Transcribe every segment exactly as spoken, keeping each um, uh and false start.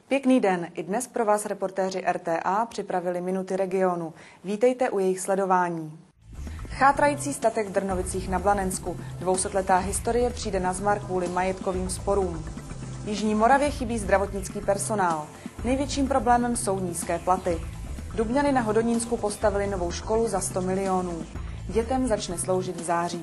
Pěkný den, i dnes pro vás reportéři R T A připravili Minuty regionu. Vítejte u jejich sledování. Chátrající statek v Drnovicích na Blanensku. Dvousetletá historie přijde na zmar kvůli majetkovým sporům. Jižní Moravě chybí zdravotnický personál. Největším problémem jsou nízké platy. Dubňany na Hodonínsku postavili novou školu za sto milionů. Dětem začne sloužit v září.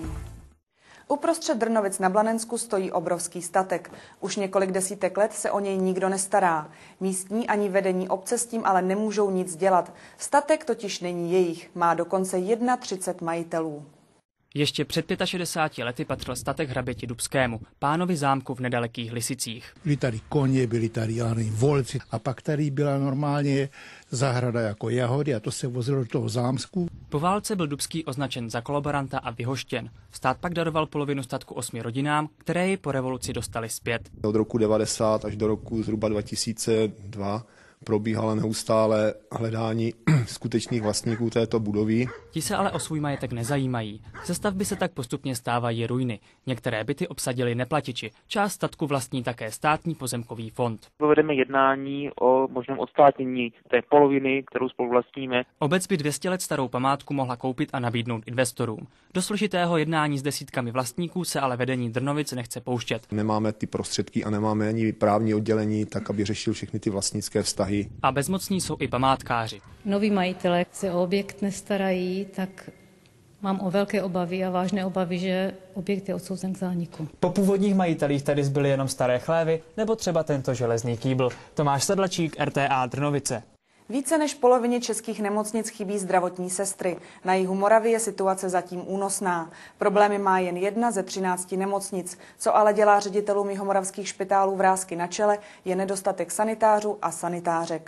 Uprostřed Drnovic na Blanensku stojí obrovský statek. Už několik desítek let se o něj nikdo nestará. Místní ani vedení obce s tím ale nemůžou nic dělat. Statek totiž není jejich, má dokonce třicet jedna majitelů. Ještě před šedesáti pěti lety patřil statek hraběti Dubskému, pánovi zámku v nedalekých Lisicích. Byli tady koně, byli tady jány, volci a pak tady byla normálně zahrada jako jahody a to se vozilo do toho zámku. Po válce byl Dubský označen za kolaboranta a vyhoštěn. Stát pak daroval polovinu statku osmi rodinám, které ji po revoluci dostali zpět. Od roku devadesát až do roku zhruba dva tisíce dva probíhala neustále hledání skutečných vlastníků této budovy. Ti se ale o svůj majetek nezajímají. Ze stavby se tak postupně stávají ruiny. Některé byty obsadili neplatiči. Část statku vlastní také státní pozemkový fond. Povedeme jednání o možném odstátnění té poloviny, kterou spolu vlastníme. Obec by dvě stě let starou památku mohla koupit a nabídnout investorům. Do složitého jednání s desítkami vlastníků se ale vedení Drnovic nechce pouštět. Nemáme ty prostředky a nemáme ani právní oddělení, tak aby řešil všechny ty vlastnické vztahy. A bezmocní jsou i památkáři. Noví majitelé se o objekt nestarají, tak mám o velké obavy a vážné obavy, že objekt je odsouzen k zániku. Po původních majitelích tady zbyly jenom staré chlévy nebo třeba tento železný kýbl. Tomáš Sedlačík, R T A Drnovice. Více než polovině českých nemocnic chybí zdravotní sestry. Na jihu Moravy je situace zatím únosná. Problémy má jen jedna ze třinácti nemocnic. Co ale dělá ředitelům jihomoravských špitálů vrásky na čele, je nedostatek sanitářů a sanitářek.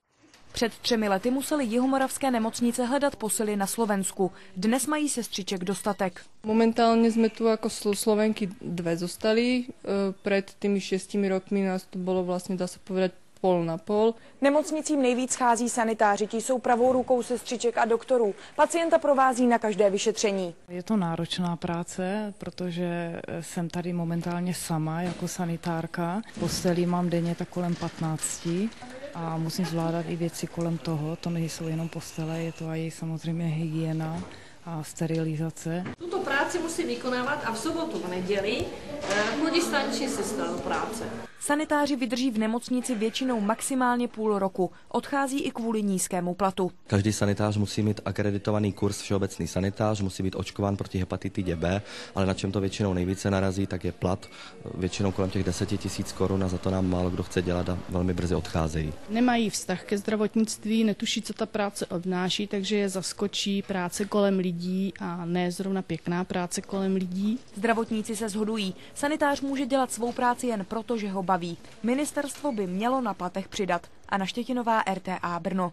Před třemi lety museli jihomoravské nemocnice hledat posily na Slovensku. Dnes mají sestřiček dostatek. Momentálně jsme tu jako Slovenky dve zostali. Před těmi šestimi rokmi nás to bylo vlastně, dá se povedať, pol na pol. Nemocnicím nejvíc schází sanitáři, ti jsou pravou rukou sestřiček a doktorů. Pacienta provází na každé vyšetření. Je to náročná práce, protože jsem tady momentálně sama jako sanitárka. Postelí mám denně tak kolem patnácti a musím zvládat i věci kolem toho. To nejsou jenom postele, je to i samozřejmě hygiena a sterilizace. Tuto práci musí vykonávat a v sobotu, v neděli chodí staniční sestra do práce. Sanitáři vydrží v nemocnici většinou maximálně půl roku. Odchází i kvůli nízkému platu. Každý sanitář musí mít akreditovaný kurz všeobecný sanitář, musí být očkován proti hepatitidě B, ale na čem to většinou nejvíce narazí, tak je plat. Většinou kolem těch deseti tisíc korun a za to nám málo kdo chce dělat a velmi brzy odcházejí. Nemají vztah ke zdravotnictví, netuší, co ta práce obnáší, takže je zaskočí práce kolem lidí a ne zrovna pěkná práce kolem lidí. Zdravotníci se shodují. Sanitář může dělat svou práci jen proto, že ho baví. Ministerstvo by mělo na platech přidat. Anna Štětinová, R T A Brno.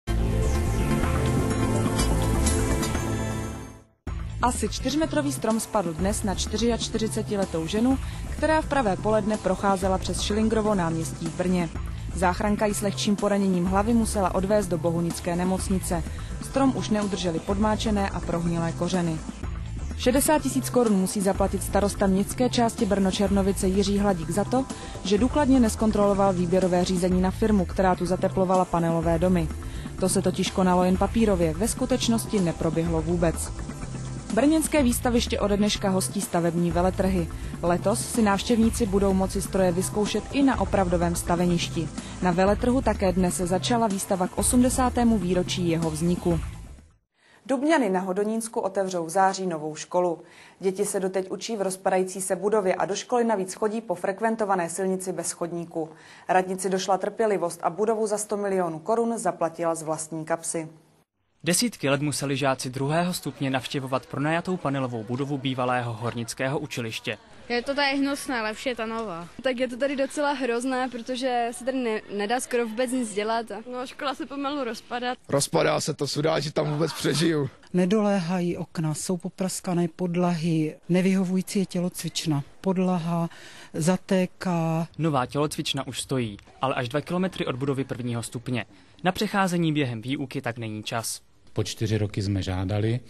Asi čtyřmetrový strom spadl dnes na čtyřiačtyřicetiletou ženu, která v pravé poledne procházela přes Šilingrovo náměstí v Brně. Záchranka ji s lehčím poraněním hlavy musela odvést do Bohunické nemocnice. Strom už neudrželi podmáčené a prohnilé kořeny. šedesát tisíc korun musí zaplatit starosta městské části Brno-Černovice Jiří Hladík za to, že důkladně neskontroloval výběrové řízení na firmu, která tu zateplovala panelové domy. To se totiž konalo jen papírově, ve skutečnosti neproběhlo vůbec. Brněnské výstaviště ode dneška hostí stavební veletrhy. Letos si návštěvníci budou moci stroje vyzkoušet i na opravdovém staveništi. Na veletrhu také dnes začala výstava k osmdesátému výročí jeho vzniku. Dubňany na Hodonínsku otevřou v září novou školu. Děti se doteď učí v rozpadající se budově a do školy navíc chodí po frekventované silnici bez chodníku. Radnici došla trpělivost a budovu za sto milionů korun zaplatila z vlastní kapsy. Desítky let museli žáci druhého stupně navštěvovat pronajatou panelovou budovu bývalého hornického učiliště. Je to tady hnusné, lepší je ta nová. Tak je to tady docela hrozné, protože se tady ne, nedá skoro vůbec nic dělat. No, škola se pomalu rozpadá. Rozpadá se to, sudá, že tam vůbec přežiju. Nedoléhají okna, jsou popraskané podlahy, nevyhovující je tělocvična. Podlaha zatéká. Nová tělocvična už stojí, ale až dva kilometry od budovy prvního stupně. Na přecházení během výuky tak není čas. Po čtyři roky jsme žádali,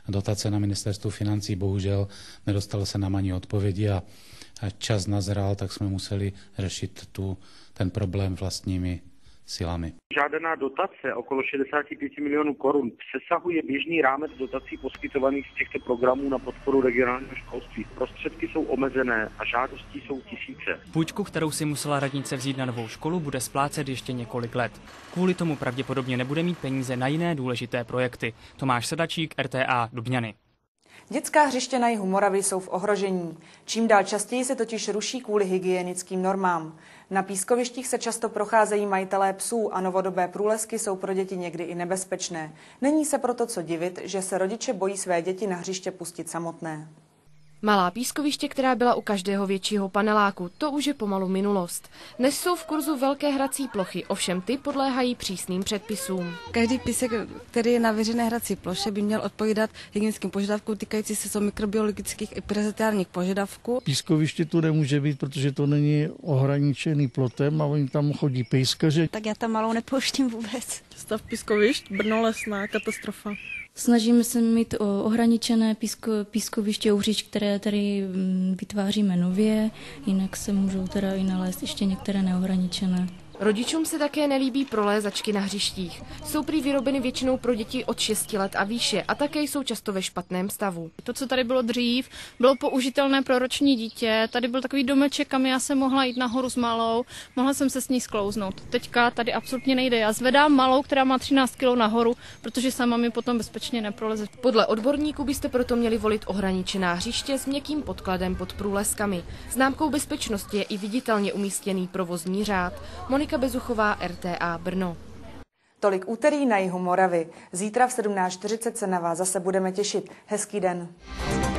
dotace na ministerstvu financí, bohužel nedostalo se nám ani odpovědi a čas nazrál, tak jsme museli řešit tu, ten problém vlastními silami. Žádaná dotace okolo šedesát pět milionů korun přesahuje běžný rámec dotací poskytovaných z těchto programů na podporu regionálního školství. Prostředky jsou omezené a žádostí jsou tisíce. Půjčku, kterou si musela radnice vzít na novou školu, bude splácet ještě několik let. Kvůli tomu pravděpodobně nebude mít peníze na jiné důležité projekty. Tomáš Sedlačík, R T A Dubňany. Dětská hřiště na jihu Moravy jsou v ohrožení. Čím dál častěji se totiž ruší kvůli hygienickým normám. Na pískovištích se často procházejí majitelé psů a novodobé průlesky jsou pro děti někdy i nebezpečné. Není se proto co divit, že se rodiče bojí své děti na hřiště pustit samotné. Malá pískoviště, která byla u každého většího paneláku, to už je pomalu minulost. Dnes jsou v kurzu velké hrací plochy, ovšem ty podléhají přísným předpisům. Každý písek, který je na veřejné hrací ploše, by měl odpovídat hygienickým požadavkům týkající se mikrobiologických i prezentárních požadavků. Pískoviště tu nemůže být, protože to není ohraničený plotem a oni tam chodí pejskaři. Tak já tam malou nepouštím vůbec. Stav pískovišť, Brno lesná katastrofa. Snažíme se mít ohraničené písko, pískoviště uhřič, které tady vytváříme nově, jinak se můžou teda i nalézt ještě některé neohraničené. Rodičům se také nelíbí prolézačky na hřištích. Jsou prý vyrobeny většinou pro děti od šesti let a výše a také jsou často ve špatném stavu. To, co tady bylo dřív, bylo použitelné pro roční dítě. Tady byl takový domeček, kam já jsem mohla jít nahoru s malou, mohla jsem se s ní sklouznout. Teďka tady absolutně nejde. Já zvedám malou, která má třináct kilogramů nahoru, protože sama mi potom bezpečně neproleze. Podle odborníků byste proto měli volit ohraničená hřiště s měkkým podkladem pod průleskami. Známkou bezpečnosti je i viditelně umístěný provozní řád. Monika Bezuchová, R T A Brno. Tolik úterý na jihu Moravy. Zítra v sedmnáct čtyřicet se na vás zase budeme těšit. Hezký den.